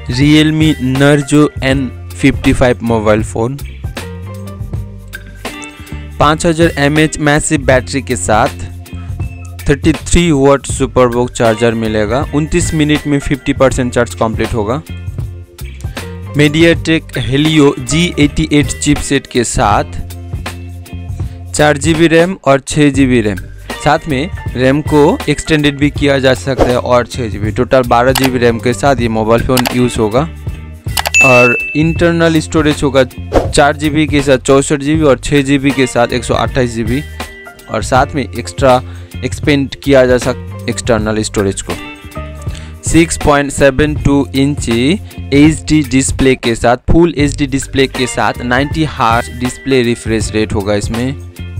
Realme Narzo N55 mobile phone 5000 mAh massive battery के साथ 33 वाट Superbook charger मिलेगा। 29 minute में 50% चार्ज कंप्लीट होगा। MediaTek Helio G88 चिपसेट के साथ 4 GB रैम और 6 GB रैम, साथ में रैम को एक्सटेंडेड भी किया जा सकता है और 6 GB, टोटल 12 GB रैम के साथ ये मोबाइल फ़ोन यूज़ होगा। और इंटरनल स्टोरेज होगा 4 GB के साथ 64 GB और 6 GB के साथ 128 GB, और साथ में एक्स्ट्रा एक्सपेंड किया जा सकता एक्सटर्नल स्टोरेज को। 6.72 इंची HD डिस्प्ले के साथ, फुल HD डिस्प्ले के साथ 90 हर्ट्ज डिस्प्ले रिफ्रेश रेट होगा इसमें।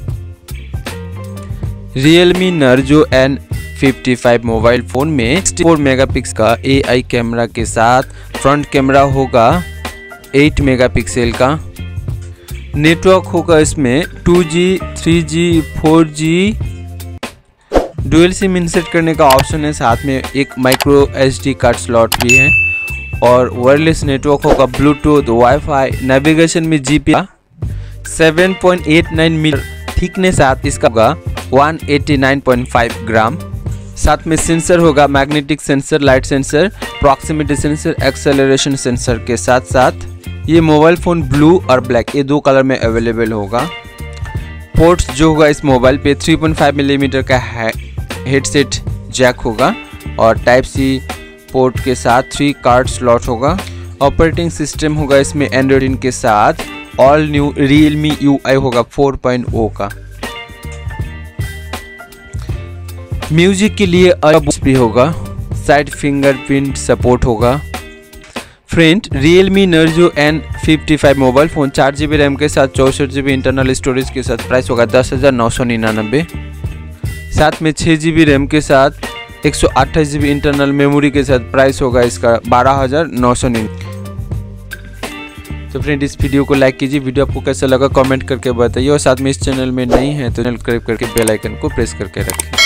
Realme Narzo N55 mobile phone में 64 मेगापिक्सल का AI कैमरा के साथ फ्रंट कैमरा होगा 8 मेगापिक्सल का। नेटवर्क होगा इसमें 2G, 3G, 4G, dual SIM insert करने का ऑप्शन है, साथ में एक माइक्रो SD कार्ड स्लॉट भी है, और वायरलेस नेटवर्क होगा, ब्लूटूथ, वाईफाई, नेविगेशन में GPS। 7.89 मीटर थिकनेस साथ इसका होगा 189.5 ग्राम। साथ में सेंसर होगा magnetic sensor, light sensor, proximity sensor, acceleration sensor के साथ साथ ये मोबाइल फ़ोन ब्लू और ब्लैक ये 2 कलर में अवेलेबल होगा। पोर्ट्स जो होगा इस मोबाइल पे 3.5 मिलीमीटर का हेडसेट जैक होगा, और टाइप C पोर्ट के साथ 3 कार्ड स्लॉट होगा। ऑपरेटिंग सिस्टम होगा इसमें एंड्रॉइड के साथ ऑल न्यू Realme UI होगा 4.0 का। म्यूजिक के लिए भी होगा, साइड फिंगरप्रिंट सपोर्ट होगा। Friend, Realme Narzo N55 mobile phone 4 GB RAM के साथ 64 GB इंटरनल स्टोरेज के साथ प्राइस होगा 10,999। साथ में 6 GB रैम के साथ 128 GB इंटरनल मेमोरी के साथ प्राइस होगा इसका 12,999। तो फ्रेंड, इस वीडियो को लाइक कीजिए, वीडियो आपको कैसा लगा कमेंट करके बताइए, और साथ में इस चैनल में नहीं है तो चैनल सब्सक्राइब करके बेल आइकन को प्रेस करके रखें।